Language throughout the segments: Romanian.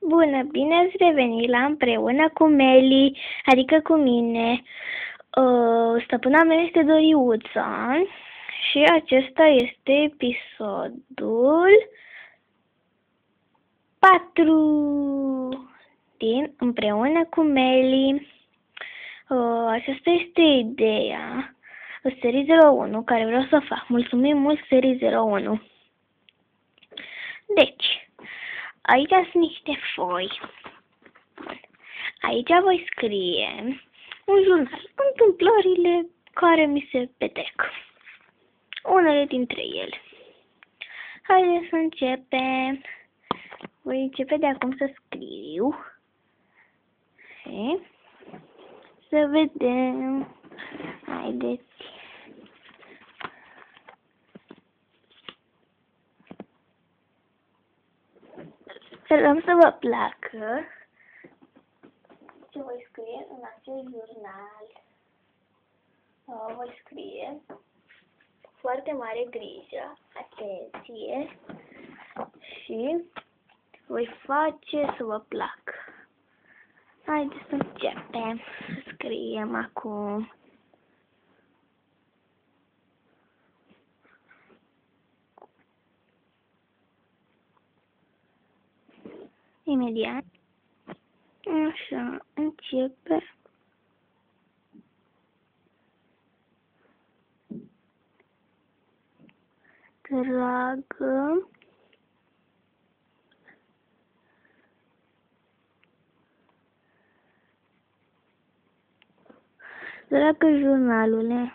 Bună, bine ați revenit la Împreună cu Meli, adică cu mine. Stăpâna mea este Doriuța și acesta este episodul 4 din Împreună cu Meli. Aceasta este ideea serii 01 care vreau să fac. Mulțumim mult serii 01. Deci, aici sunt niște foi. Aici voi scrie un jurnal, întâmplările care mi se petrec. Unele dintre ele. Haideți să începem. Voi începe de acum să scriu. Și să vedem. Haideți. Sperăm să vă placă ce voi scrie în acest jurnal. Voi scrie cu foarte mare grijă, atenție, și voi face să vă placă. Haideți să începem să scriem acum. Imediat. Așa, începe. Dragă jurnalule,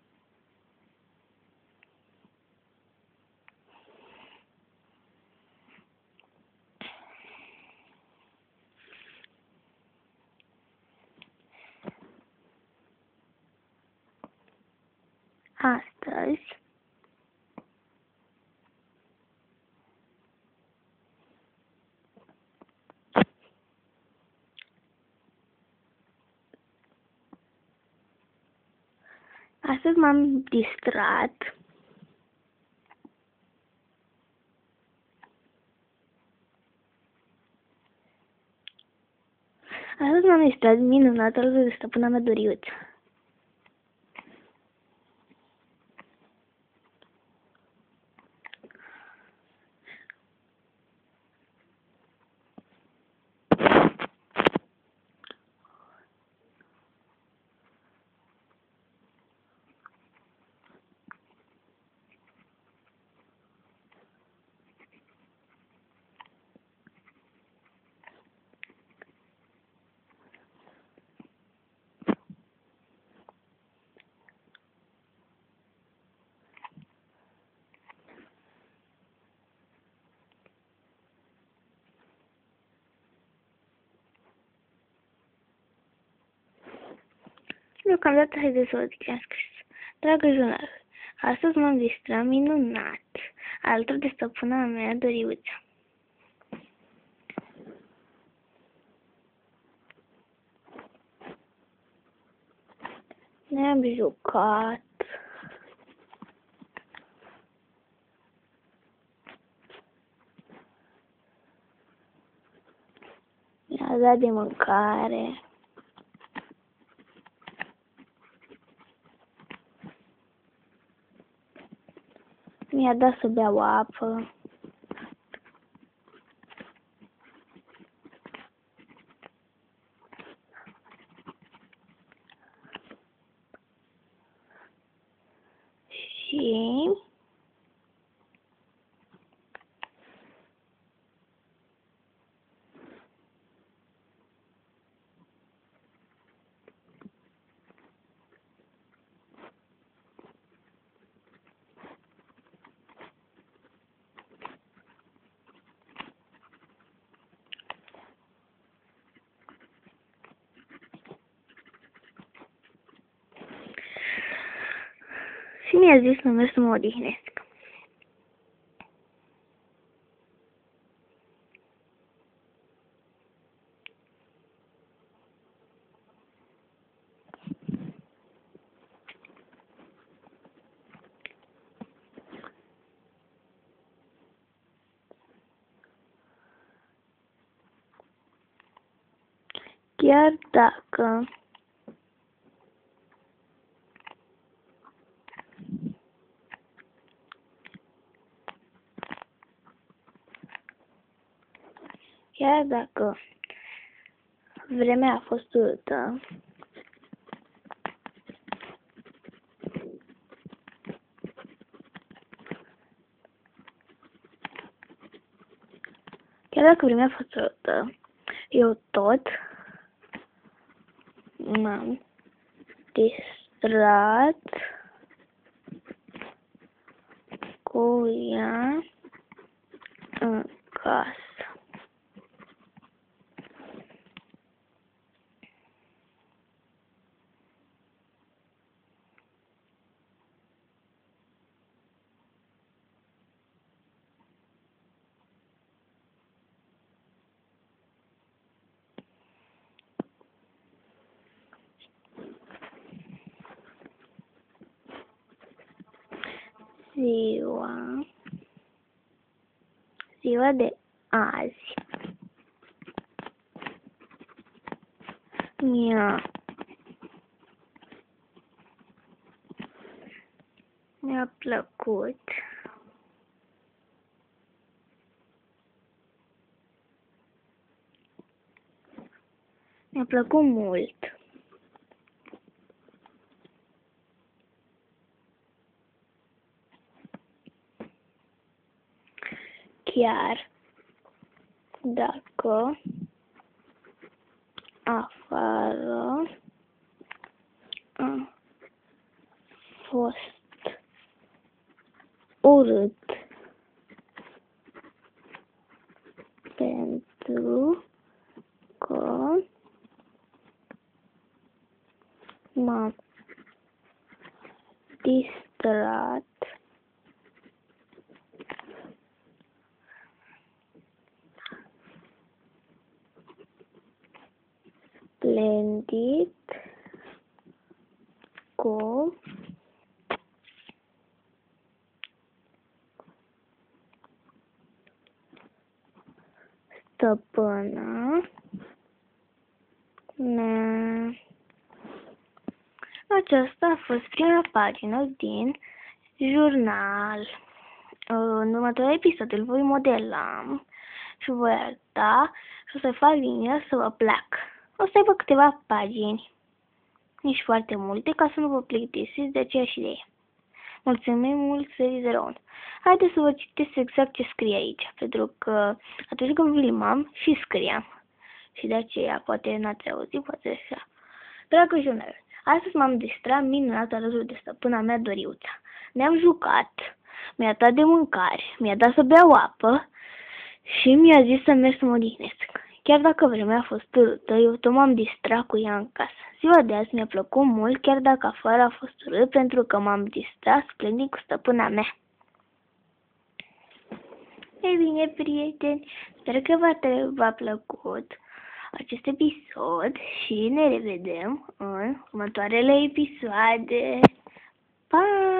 astăzi m-am distrat minunat alături de stăpâna mea Doriuță. Deocamdată, haideți să văd ce am scris. Dragă jurnal, astăzi m-am distrat minunat alături de stăpâna mea Doriuța. Ne-am jucat. Mi-a dat de mâncare. Mi-a dat să beau apă. Și mi-a zis să merg să mă odihnesc. Chiar dacă vremea a fost urâtă, eu tot m-am distrat cu ea în casă. Ziua de azi mi-a plăcut. Mi-a plăcut mult. Chiar dacă afară a fost urât pentru că m-am distrat splendid cu stăpâna mea. Aceasta a fost prima pagină din jurnal. În următorul episod îl voi modela și voi arăta și o să fac din el să vă plac. O să aibă câteva pagini, nici foarte multe, ca să nu vă plictisiți de aceeași idee. Mulțumim mult, Serii 01. Haideți să vă citesc exact ce scrie aici, pentru că atunci când filmam și scriam. Și de aceea, poate n-ați auzit, poate așa. Dragă jurnal, astăzi m-am distrat minunat alături de stăpâna mea, Doriuța. Ne-am jucat, mi-a dat de mâncare, mi-a dat să beau apă și mi-a zis să merg să mă odihnesc. Chiar dacă vremea a fost urâtă, eu tot m-am distrat cu ea în casă. Ziua de azi mi-a plăcut mult, chiar dacă afară a fost urât, pentru că m-am distrat splendid cu stăpâna mea. Ei bine, prieteni, sper că v-a plăcut acest episod și ne revedem în următoarele episoade. Pa!